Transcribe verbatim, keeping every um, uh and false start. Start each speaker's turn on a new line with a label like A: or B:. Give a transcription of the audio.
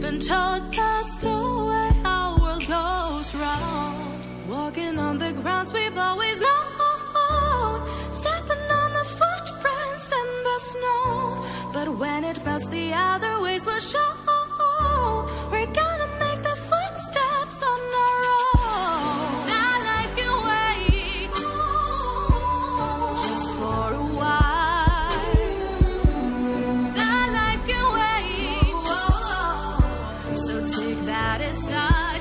A: been told that's the way our world goes round. Walking on the grounds we've always known, stepping on the footprints in the snow. But when it melts, the other ways will show. We're gonna make the footsteps on our own. That life can wait just for a while. That life can wait, so take that aside.